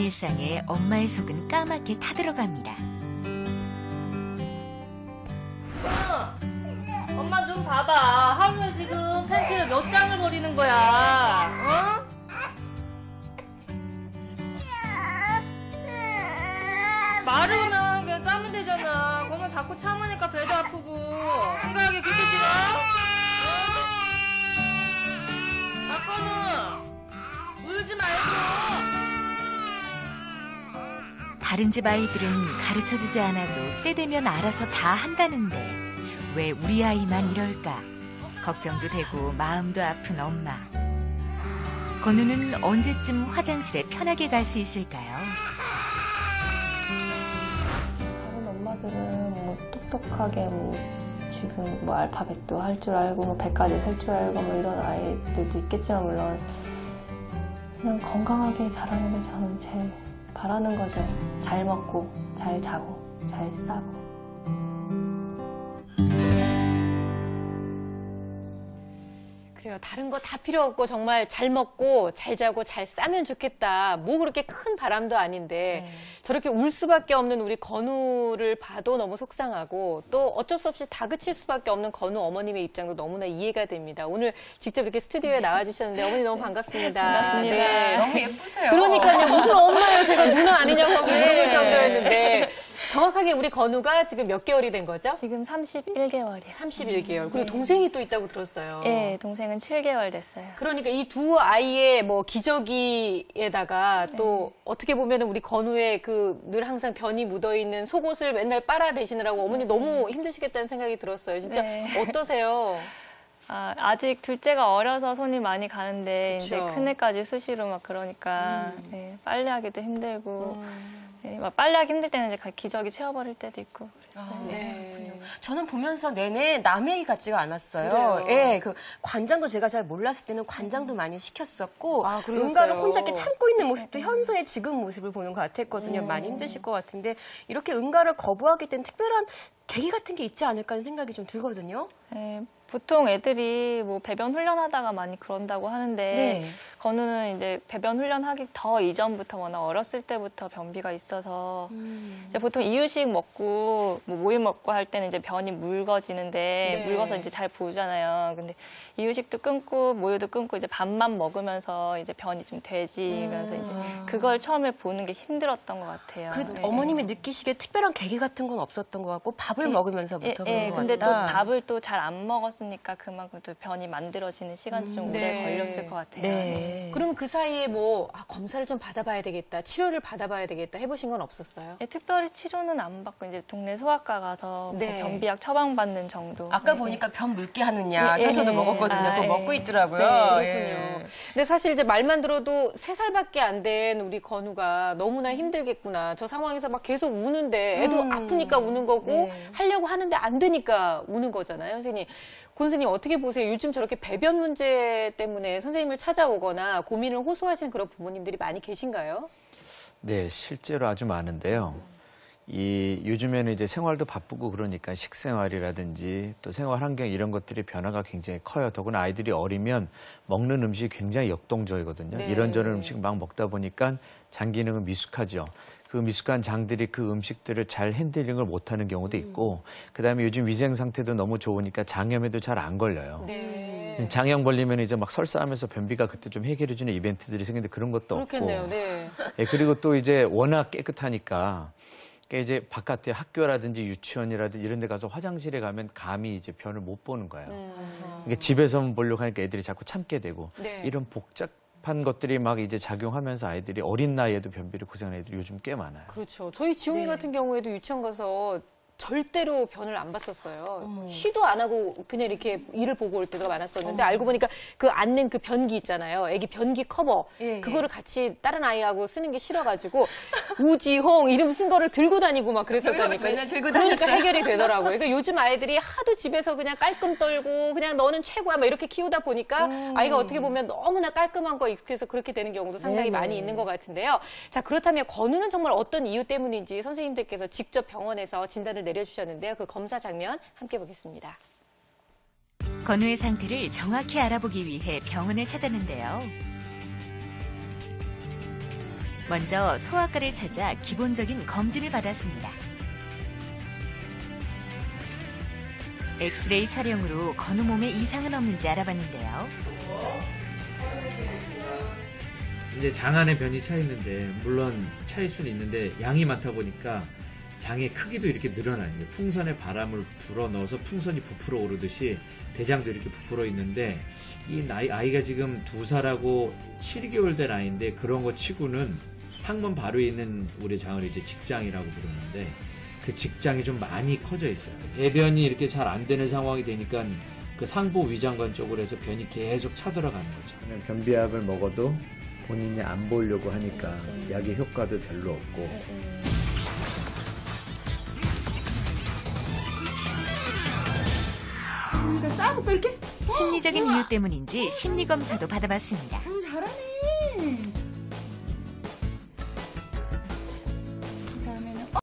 일상에 엄마의 속은 까맣게 타들어갑니다. 엄마 좀 봐봐. 하루에 지금 팬티를 몇 장을 버리는 거야. 어? 마르면 그냥 싸면 되잖아. 그러면 자꾸 참으니까 배도 아프고. 생각하기 그렇게 싫어? 박건우, 울지 말고. 다른 집 아이들은 가르쳐주지 않아도 때 되면 알아서 다 한다는데 왜 우리 아이만 이럴까? 걱정도 되고 마음도 아픈 엄마. 건우는 언제쯤 화장실에 편하게 갈 수 있을까요? 다른 엄마들은 뭐 똑똑하게 지금 알파벳도 할 줄 알고 100까지 셀 줄 알고 이런 아이들도 있겠지만 물론 그냥 건강하게 자라는 게 저는 제일 바라는 거죠. 잘 먹고 잘 자고 잘 싸고. 그래요. 다른 거 다 필요 없고 정말 잘 먹고 잘 자고 잘 싸면 좋겠다. 뭐 그렇게 큰 바람도 아닌데 저렇게 울 수밖에 없는 우리 건우를 봐도 너무 속상하고 또 어쩔 수 없이 다그칠 수밖에 없는 건우 어머님의 입장도 너무나 이해가 됩니다. 오늘 직접 이렇게 스튜디오에 나와주셨는데 어머니 너무 반갑습니다. 반갑습니다. 네. 너무 예쁘세요. 그러니까요. 무슨 엄마예요. 제가 누나 아니냐고 하고 물어볼 정도였는데 정확하게 우리 건우가 지금 몇 개월이 된 거죠? 지금 31개월이요. 31개월. 그리고 동생이 또 있다고 들었어요. 네, 동생은 7개월 됐어요. 그러니까 이 두 아이의 뭐 기저귀에다가 또 어떻게 보면 우리 건우의 그 늘 항상 변이 묻어있는 속옷을 맨날 빨아대시느라고 어머니 너무 힘드시겠다는 생각이 들었어요. 진짜 네. 어떠세요? 아직 둘째가 어려서 손이 많이 가는데 그쵸. 이제 큰애까지 수시로 막 그러니까 네, 빨래하기도 힘들고 네, 막 빨래하기 힘들 때는 이제 기저귀 채워버릴 때도 있고 그랬어요. 네. 저는 보면서 내내 남의 얘기 같지가 않았어요. 예, 그 관장도 제가 잘 몰랐을 때는 관장도 많이 시켰었고 그러셨어요. 응가를 혼자 이렇게 참고 있는 모습도 현서의 지금 모습을 보는 것 같았거든요. 많이 힘드실 것 같은데 이렇게 응가를 거부하게 된 특별한 계기 같은 게 있지 않을까 하는 생각이 좀 들거든요. 네, 보통 애들이 뭐 배변 훈련하다가 많이 그런다고 하는데 네. 건우는 이제 배변 훈련하기 더 이전부터 워낙 어렸을 때부터 변비가 있어서 이제 보통 이유식 먹고 뭐 모유 먹고 할 때는 이제 변이 묽어지는데 묽어서 이제 잘 보잖아요. 근데 이유식도 끊고 모유도 끊고 이제 밥만 먹으면서 이제 변이 좀 돼지면서 이제 그걸 처음에 보는 게 힘들었던 것 같아요. 그 네. 어머님이 느끼시기에 특별한 계기 같은 건 없었던 것 같고 밥을 먹으면서부터 그런 것 근데 또 같다. 밥을 또 잘 안 먹었으니까 그만큼 또 변이 만들어지는 시간이 좀 오래 걸렸을 것 같아요. 네. 그러면 그 사이에 뭐 검사를 좀 받아봐야 되겠다, 치료를 받아봐야 되겠다 해보신 건 없었어요? 네, 특별히 치료는 안 받고 이제 동네 소아과 가서 뭐 변비약 처방받는 정도. 아까 보니까 변 묽게 하느냐 예, 저도 예. 먹었거든요. 그거 예. 먹고 있더라고요. 그렇군요. 예. 근데 사실 이제 말만 들어도 3살밖에 안 된 우리 건우가 너무나 힘들겠구나. 저 상황에서 막 계속 우는데 애도 아프니까 우는 거고 하려고 하는데 안 되니까 우는 거잖아요. 선생님. 선생님 어떻게 보세요? 요즘 저렇게 배변 문제 때문에 선생님을 찾아오거나 고민을 호소하시는 그런 부모님들이 많이 계신가요? 네, 실제로 아주 많은데요. 요즘에는 이제 생활도 바쁘고 그러니까 식생활이라든지 또 생활 환경 이런 것들이 변화가 굉장히 커요. 더구나 아이들이 어리면 먹는 음식이 굉장히 역동적이거든요. 이런저런 음식 막 먹다 보니까 장 기능은 미숙하죠. 그 미숙한 장들이 그 음식들을 잘 핸들링을 못하는 경우도 있고 그다음에 요즘 위생 상태도 너무 좋으니까 장염에도 잘 안 걸려요. 장염 걸리면 이제 막 설사하면서 변비가 그때 좀 해결해주는 이벤트들이 생기는데 그런 것도 그렇겠네요. 없고. 네. 예, 그리고 또 이제 워낙 깨끗하니까 그러니까 이제 바깥에 학교라든지 유치원이라든지 이런 데 가서 화장실에 가면 감히 이제 변을 못 보는 거예요. 그러니까 집에서만 보려고 하니까 애들이 자꾸 참게 되고 이런 복잡한 것들이 막 이제 작용하면서 아이들이 어린 나이에도 변비를 고생하는 애들이 요즘 꽤 많아요. 그렇죠. 저희 지용이 같은 경우에도 유치원 가서 절대로 변을 안 봤었어요. 쉬도 안 하고 그냥 이렇게 일을 보고 올 때가 많았었는데 알고 보니까 그 앉는 그 변기 있잖아요. 애기 변기 커버. 그거를 같이 다른 아이하고 쓰는 게 싫어가지고 우지홍 이름 쓴 거를 들고 다니고 막 그랬었다니까요. 맨날 들고 그러니까 다녔어요. 해결이 되더라고요. 그러니까 요즘 아이들이 하도 집에서 그냥 깔끔 떨고 그냥 너는 최고야 막 이렇게 키우다 보니까 아이가 어떻게 보면 너무나 깔끔한 거 익숙해서 그렇게 되는 경우도 상당히 많이 있는 것 같은데요. 자, 그렇다면 건우는 정말 어떤 이유 때문인지 선생님들께서 직접 병원에서 진단을 내려주셨는데요. 그 검사 장면 함께 보겠습니다. 건우의 상태를 정확히 알아보기 위해 병원을 찾았는데요. 먼저 소아과를 찾아 기본적인 검진을 받았습니다. 엑스레이 촬영으로 건우 몸에 이상은 없는지 알아봤는데요. 이제 장 안에 변이 차 있는데 물론 차일 수는 있는데 양이 많다 보니까 장의 크기도 이렇게 늘어나요. 풍선에 바람을 불어 넣어서 풍선이 부풀어 오르듯이 대장도 이렇게 부풀어 있는데 이 아이가 지금 2살하고 7개월 된 아이인데 그런 거 치고는 항문 바로 있는 우리 장을 이제 직장이라고 부르는데 그 직장이 좀 많이 커져 있어요. 배변이 이렇게 잘 안 되는 상황이 되니까 그 상부 위장관 쪽으로 해서 변이 계속 차들어가는 거죠. 그냥 변비약을 먹어도 본인이 안 보려고 하니까 약의 효과도 별로 없고. 그러니까 싸볼까 이렇게? 심리적인 이유 때문인지 심리검사도 받아봤습니다. 잘하네.